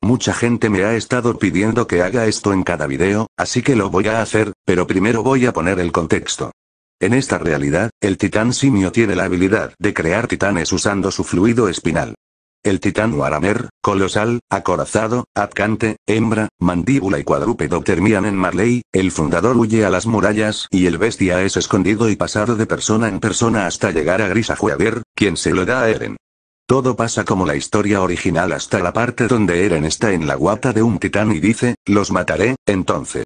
Mucha gente me ha estado pidiendo que haga esto en cada video, así que lo voy a hacer, pero primero voy a poner el contexto. En esta realidad, el titán simio tiene la habilidad de crear titanes usando su fluido espinal. El titán Waramer, colosal, acorazado, atcante, hembra, mandíbula y cuadrúpedo terminan en Marley, el fundador huye a las murallas y el bestia es escondido y pasado de persona en persona hasta llegar a Grisajuaber, quien se lo da a Eren. Todo pasa como la historia original hasta la parte donde Eren está en la guata de un titán y dice, los mataré, entonces.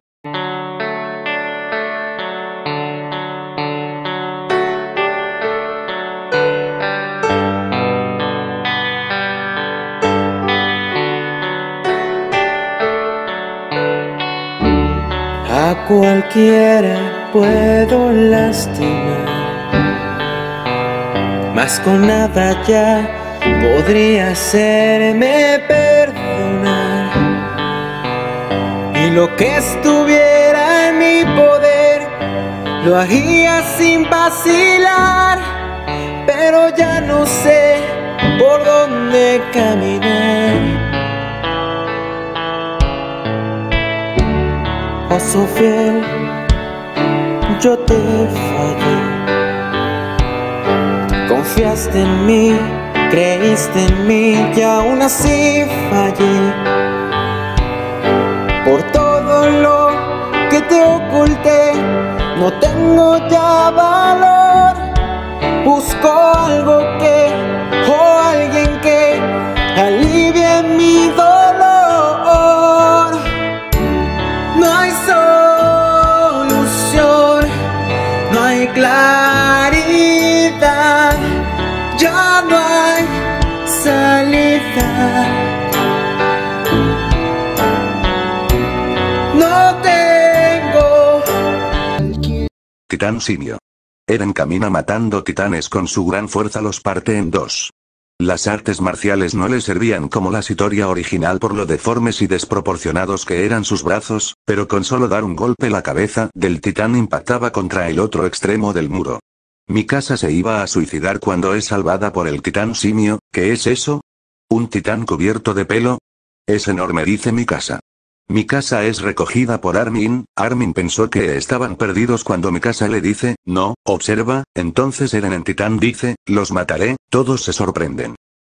A cualquiera puedo lastimar, mas con nada ya podría hacerme perdonar. Y lo que estuviera en mi poder, lo haría sin vacilar. Pero ya no sé por dónde caminar. Paso fiel, yo te fallé. Confiaste en mí, creíste en mí y aún así fallé. Por todo lo que te oculté, no tengo ya valor. Busco algo o alguien que alivie mi dolor. No hay solución, no hay claridad, ya no hay salida. No tengo. Titán simio. Eren camina matando titanes con su gran fuerza, los parte en dos. Las artes marciales no le servían como la historia original por lo deformes y desproporcionados que eran sus brazos, pero con solo dar un golpe la cabeza del titán impactaba contra el otro extremo del muro. Mikasa se iba a suicidar cuando es salvada por el titán simio. ¿Qué es eso? ¿Un titán cubierto de pelo? Es enorme, dice Mikasa. Mikasa es recogida por Armin. Armin pensó que estaban perdidos cuando Mikasa le dice, no, observa, entonces Eren en titán dice, los mataré, todos se sorprenden.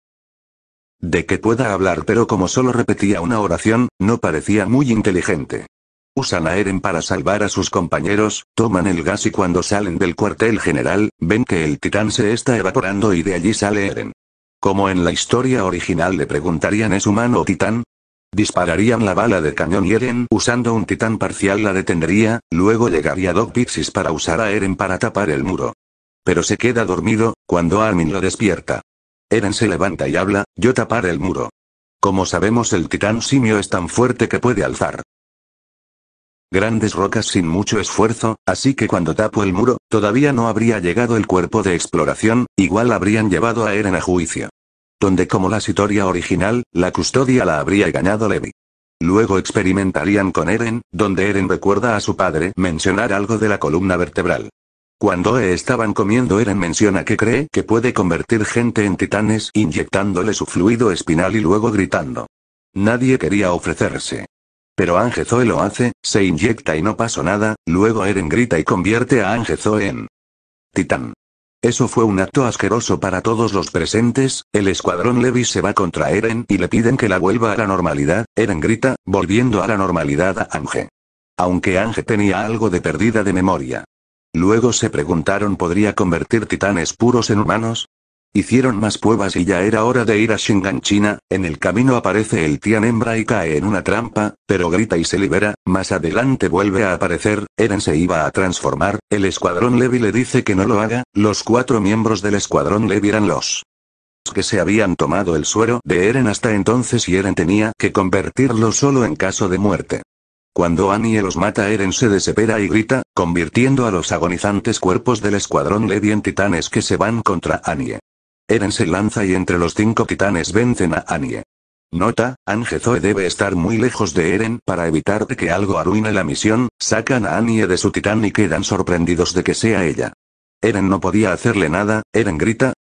De que pueda hablar, pero como solo repetía una oración, no parecía muy inteligente. Usan a Eren para salvar a sus compañeros, toman el gas y cuando salen del cuartel general, ven que el titán se está evaporando y de allí sale Eren. Como en la historia original le preguntarían, ¿es humano o titán? Dispararían la bala de cañón y Eren, usando un titán parcial, la detendría, luego llegaría Doc Pixis para usar a Eren para tapar el muro. Pero se queda dormido, cuando Armin lo despierta. Eren se levanta y habla, yo tapar el muro. Como sabemos, el titán simio es tan fuerte que puede alzar grandes rocas sin mucho esfuerzo, así que cuando tapo el muro, todavía no habría llegado el cuerpo de exploración, igual habrían llevado a Eren a juicio. Donde como la historia original, la custodia la habría ganado Levi. Luego experimentarían con Eren, donde Eren recuerda a su padre mencionar algo de la columna vertebral. Cuando estaban comiendo, Eren menciona que cree que puede convertir gente en titanes inyectándole su fluido espinal y luego gritando. Nadie quería ofrecerse. Pero Angezoe lo hace, se inyecta y no pasó nada, luego Eren grita y convierte a Angezoe en titán. Eso fue un acto asqueroso para todos los presentes. El escuadrón Levi se va contra Eren y le piden que la vuelva a la normalidad. Eren grita, volviendo a la normalidad a Ange. Aunque Ange tenía algo de perdida de memoria. Luego se preguntaron, ¿podría convertir titanes puros en humanos? Hicieron más pruebas y ya era hora de ir a Shinganshina. En el camino aparece el Tien hembra y cae en una trampa, pero grita y se libera. Más adelante vuelve a aparecer. Eren se iba a transformar, el escuadrón Levi le dice que no lo haga. Los 4 miembros del escuadrón Levi eran los que se habían tomado el suero de Eren hasta entonces y Eren tenía que convertirlo solo en caso de muerte. Cuando Annie los mata, Eren se desespera y grita, convirtiendo a los agonizantes cuerpos del escuadrón Levi en titanes que se van contra Annie. Eren se lanza y entre los 5 titanes vencen a Annie. Nota, Angezoe debe estar muy lejos de Eren para evitar que algo arruine la misión. Sacan a Annie de su titán y quedan sorprendidos de que sea ella. Eren no podía hacerle nada. Eren grita,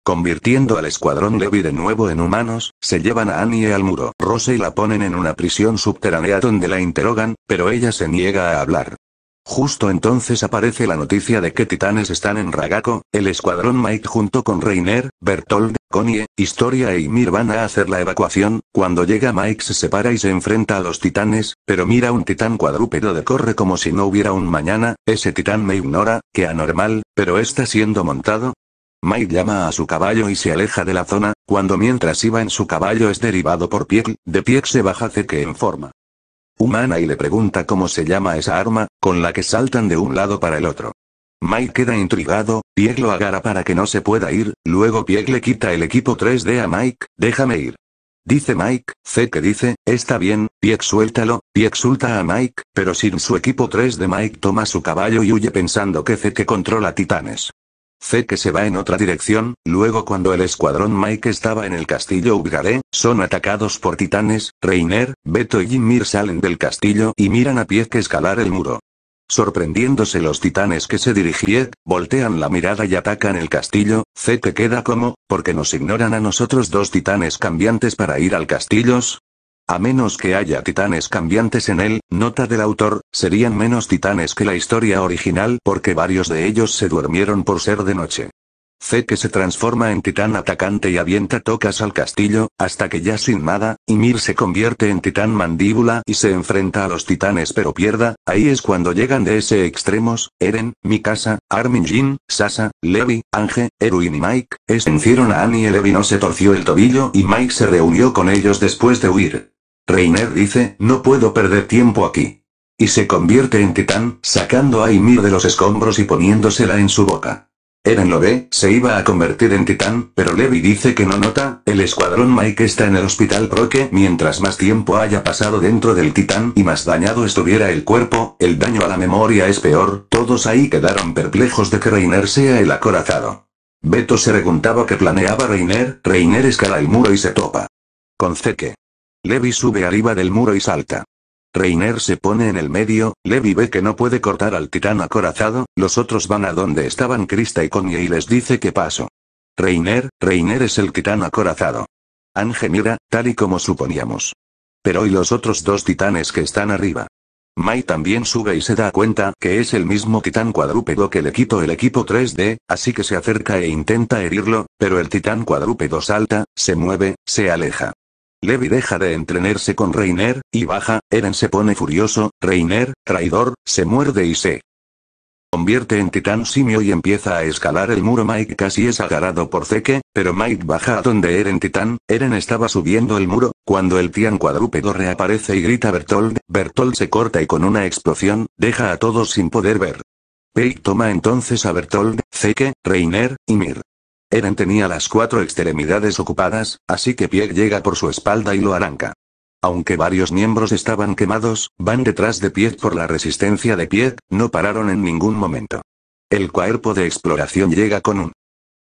Convirtiendo al escuadrón Levi de nuevo en humanos, se llevan a Annie al muro. Rose y la ponen en una prisión subterránea donde la interrogan, pero ella se niega a hablar. Justo entonces aparece la noticia de que titanes están en Ragako. El escuadrón Mike junto con Reiner, Bertold, Connie, Historia e Ymir van a hacer la evacuación. Cuando llega Mike se separa y se enfrenta a los titanes, pero mira un titán cuadrúpedo de corre como si no hubiera un mañana. Ese titán me ignora, que anormal, pero está siendo montado. Mike llama a su caballo y se aleja de la zona, cuando mientras iba en su caballo es derribado por Pieck. De Pieck se baja Zeke en forma humana y le pregunta cómo se llama esa arma, con la que saltan de un lado para el otro. Mike queda intrigado, Pieck lo agarra para que no se pueda ir, luego Pieck le quita el equipo 3D a Mike, déjame ir. Dice Mike, Zeke dice, está bien, Pieck suéltalo. Pieck suelta a Mike, pero sin su equipo 3D Mike toma su caballo y huye pensando que Zeke controla titanes. Zeke se va en otra dirección. Luego cuando el escuadrón Mike estaba en el castillo Ubgare, son atacados por titanes. Reiner, Beto y Ymir salen del castillo y miran a Pieck escalar el muro. Sorprendiéndose los titanes que se dirigían, voltean la mirada y atacan el castillo. Zeke queda como, ¿por qué nos ignoran a nosotros dos titanes cambiantes para ir al castillo? A menos que haya titanes cambiantes en él, nota del autor, serían menos titanes que la historia original porque varios de ellos se durmieron por ser de noche. Zeke se transforma en titán atacante y avienta tocas al castillo, hasta que ya sin nada, Ymir se convierte en titán mandíbula y se enfrenta a los titanes pero pierda. Ahí es cuando llegan de ese extremos, Eren, Mikasa, Armin Jin, Sasa, Levi, Ange, Erwin y Mike. Vencieron a Annie y Levi no se torció el tobillo y Mike se reunió con ellos después de huir. Reiner dice, no puedo perder tiempo aquí. Y se convierte en titán, sacando a Ymir de los escombros y poniéndosela en su boca. Eren lo ve, se iba a convertir en titán, pero Levi dice que no nota. El escuadrón Mike está en el hospital porque mientras más tiempo haya pasado dentro del titán y más dañado estuviera el cuerpo, el daño a la memoria es peor. Todos ahí quedaron perplejos de que Reiner sea el acorazado. Beto se preguntaba qué planeaba Reiner. Reiner escala el muro y se topa con Zeke. Levi sube arriba del muro y salta. Reiner se pone en el medio. Levi ve que no puede cortar al titán acorazado. Los otros van a donde estaban Krista y Connie y les dice qué pasó. Reiner es el titán acorazado. Ange mira, tal y como suponíamos. Pero ¿y los otros dos titanes que están arriba? Mai también sube y se da cuenta que es el mismo titán cuadrúpedo que le quitó el equipo 3D, así que se acerca e intenta herirlo, pero el titán cuadrúpedo salta, se mueve, se aleja. Levi deja de entrenarse con Reiner, y baja. Eren se pone furioso. Reiner, traidor, se muerde y se convierte en titán simio y empieza a escalar el muro. Mike casi es agarrado por Zeke, pero Mike baja a donde Eren titán. Eren estaba subiendo el muro, cuando el titán cuadrúpedo reaparece y grita Bertold. Bertold se corta y con una explosión, deja a todos sin poder ver. Pieck toma entonces a Bertold, Zeke, Reiner, y Ymir. Eren tenía las 4 extremidades ocupadas, así que Pieck llega por su espalda y lo arranca. Aunque varios miembros estaban quemados, van detrás de Pieck por la resistencia de Pieck, no pararon en ningún momento. El cuerpo de exploración llega con un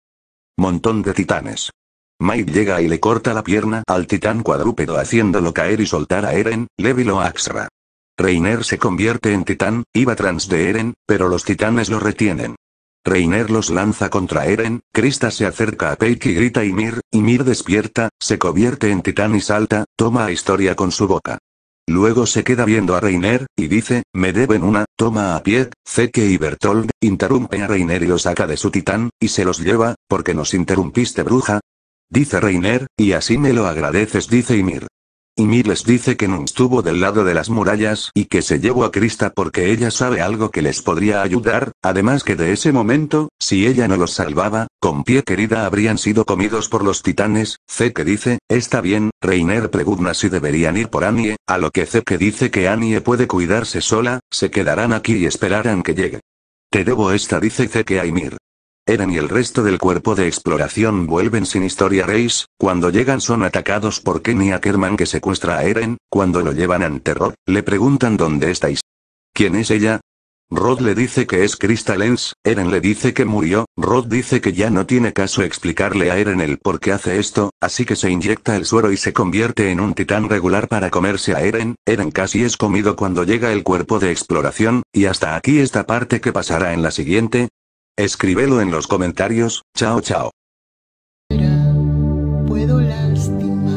montón de titanes. Mike llega y le corta la pierna al titán cuadrúpedo haciéndolo caer y soltar a Eren. Levi lo axra. Reiner se convierte en titán, iba tras de Eren, pero los titanes lo retienen. Reiner los lanza contra Eren. Krista se acerca a Pieck y grita Ymir. Ymir despierta, se convierte en titán y salta, toma a Historia con su boca. Luego se queda viendo a Reiner, y dice, me deben una. Toma a Pieck, Zeke y Bertold, interrumpe a Reiner y lo saca de su titán, y se los lleva. ¿Por qué nos interrumpiste, bruja? Dice Reiner, y así me lo agradeces, dice Ymir. Ymir les dice que no estuvo del lado de las murallas y que se llevó a Krista porque ella sabe algo que les podría ayudar, además que de ese momento, si ella no los salvaba, con Pieck herida habrían sido comidos por los titanes. Zeke dice, está bien. Reiner pregunta si deberían ir por Annie, a lo que Zeke dice que Annie puede cuidarse sola, se quedarán aquí y esperarán que llegue. Te debo esta, dice Zeke a Ymir. Eren y el resto del cuerpo de exploración vuelven sin Historia Reis. Cuando llegan son atacados por Kenny Ackerman que secuestra a Eren. Cuando lo llevan ante Rod, le preguntan dónde estáis. ¿Quién es ella? Rod le dice que es Krista Lenz. Eren le dice que murió. Rod dice que ya no tiene caso explicarle a Eren el por qué hace esto, así que se inyecta el suero y se convierte en un titán regular para comerse a Eren. Eren casi es comido cuando llega el cuerpo de exploración, y hasta aquí esta parte. ¿Qué pasará en la siguiente? Escríbelo en los comentarios. Chao chao. Puedo lastimar,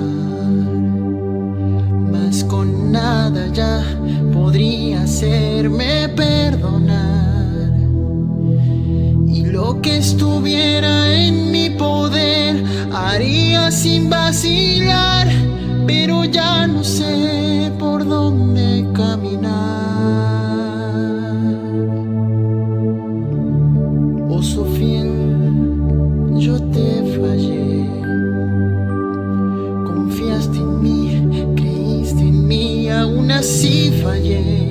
mas con nada ya podría hacerme perdonar. Y lo que estuviera en mi poder haría sin vacilar, pero ya no sé por dónde caminar. Oso fiel, yo te fallé. Confiaste en mí, creíste en mí, aún así fallé.